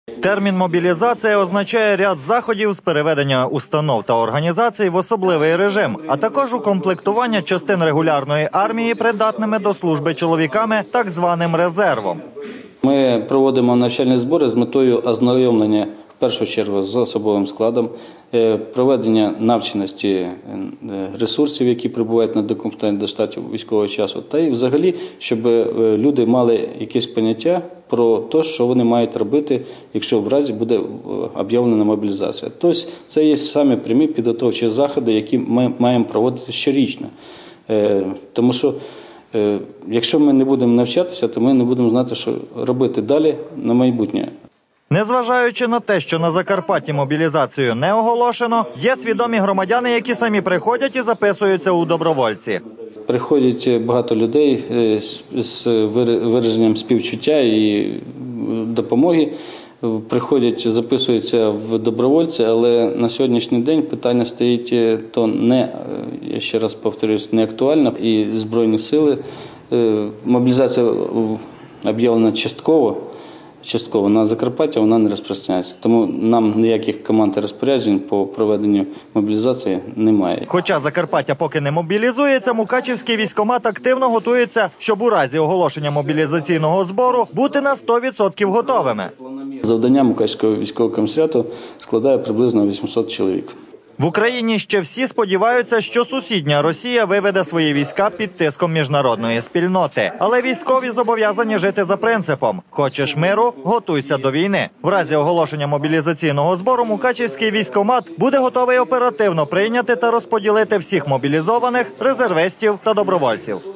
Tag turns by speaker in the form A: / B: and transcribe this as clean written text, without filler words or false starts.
A: Термін «мобілізація» означає ряд заходів з переведення установ та організацій в особливий режим, а також укомплектування частин регулярної армії придатними до служби чоловіками, так званим резервом.
B: Ми проводимо навчальні збори з метою ознайомлення, в першу чергу, з особовим складом, проведення навченості ресурсів, які прибувають на докомплектування до штатів військового часу, та й взагалі, щоб люди мали якесь поняття про те, що вони мають робити, якщо в разі буде об'явлена мобілізація. Тобто це є самі прямі підготовчі заходи, які ми маємо проводити щорічно. Тому що якщо ми не будемо навчатися, то ми не будемо знати, що робити далі на майбутнє.
A: Незважаючи на те, що на Закарпатті мобілізацію не оголошено, є свідомі громадяни, які самі приходять і записуються у добровольці.
B: Приходять багато людей з вираженням співчуття і допомоги. Приходять, записуються в добровольці, але на сьогоднішній день питання стоїть то не, я ще раз повторюсь, не актуально. І Збройні сили, мобілізація об'явлена частково, на Закарпатті вона не розпространяється. Тому нам ніяких команд і розпоряджень по проведенню мобілізації немає.
A: Хоча Закарпаття поки не мобілізується, Мукачівський військкомат активно готується, щоб у разі оголошення мобілізаційного збору бути на 100% готовими.
B: Завдання Мукачівського військового комісаріату складає приблизно 800 чоловік.
A: В Україні ще всі сподіваються, що сусідня Росія виведе свої війська під тиском міжнародної спільноти. Але військові зобов'язані жити за принципом «хочеш миру – готуйся до війни». В разі оголошення мобілізаційного збору Мукачівський військкомат буде готовий оперативно прийняти та розподілити всіх мобілізованих, резервистів та добровольців.